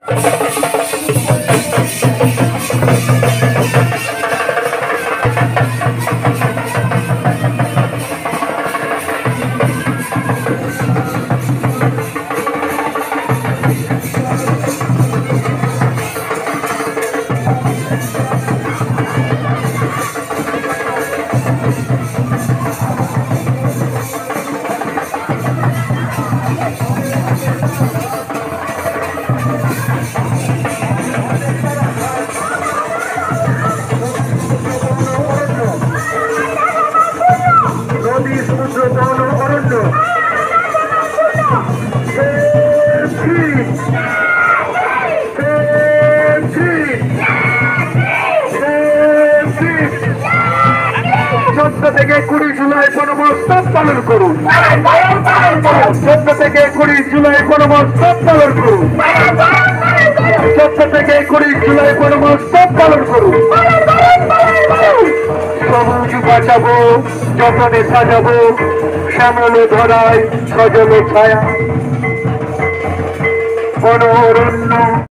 থেকে 20 জুলাই গণমহোৎসব পালন করুন। 14 থেকে 20 জুলাই গণমহোৎসব পালন করুন। 14 থেকে 20 জুলাই গণমহোৎসব পালন করুন। সবুজ বাঁচাবো, যতনে সাজাবো, শ্যামলে ধরায় সজলে ছায়া, বন অরণ্য।